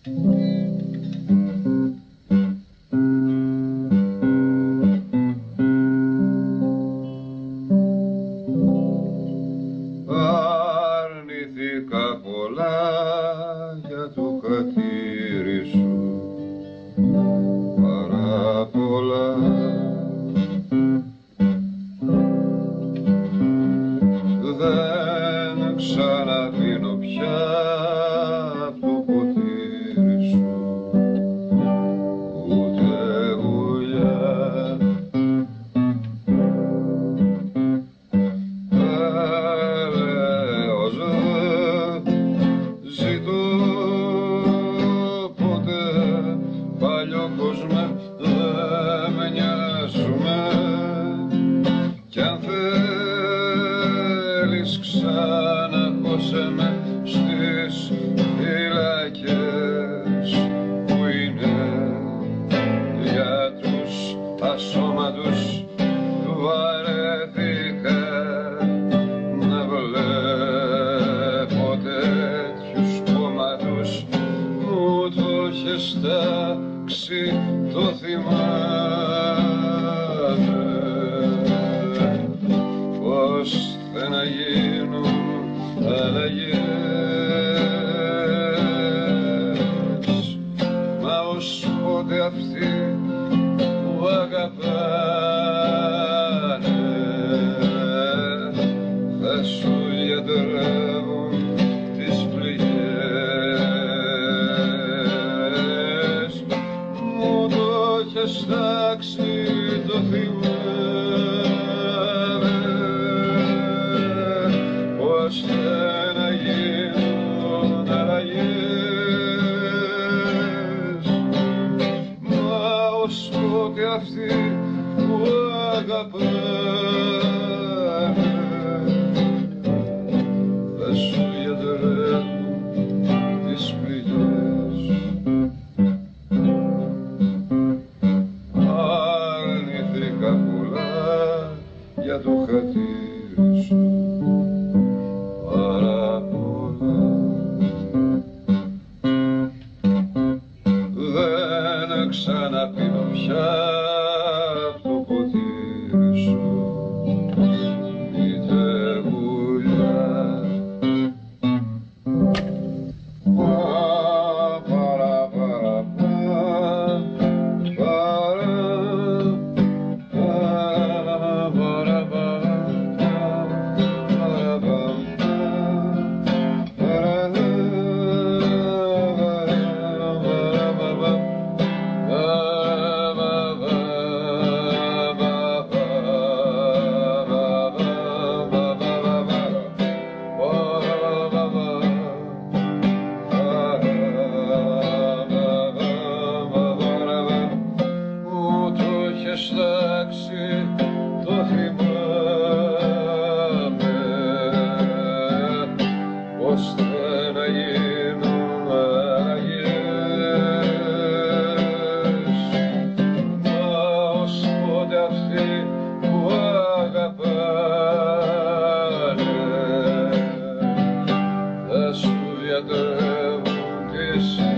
Αρνηθήκα πολλά για το χατήρι σου, πάρα πολλά. Δεν ξαναπίνω πια απ' το ποτήρι σου ούτε γουλιά. Έλεος ζητώ ποτέ παλιό κόσμο, δεν με νοιάζουμε κι αν θέλεις ξαναχώσε με στις φυλακές που είναι για τους ασώματους. Βαρέθηκα να βλέπω τέτοιους κόμματους, μου το έχεις τάξει, το θυμάμαι. Πώς θε να γίνουν αλλαγές, μα ως πότε αυτοί που αγαπάνε θα σου γιατρεύουν τις πληγές. Μου το έχεις τάξει, το θυμάμαι. Πώς θε να γίνουν αλλαγές, μα ως πότε αυτοί που αγαπάνε θα σου γιατρεύουν τις πληγές. Αρνηθήκα πολλά για το χατήρι σου, πάρα πολλά. Δεν ξαναπίνω πια απ' το ποτήρι σου είτε γουλιά. Το θυμάμαι. Πώς θε να γίνουν αλλαγές, μα ως πότε αυτοί που αγαπάνε θα σου γιατρεύουν τις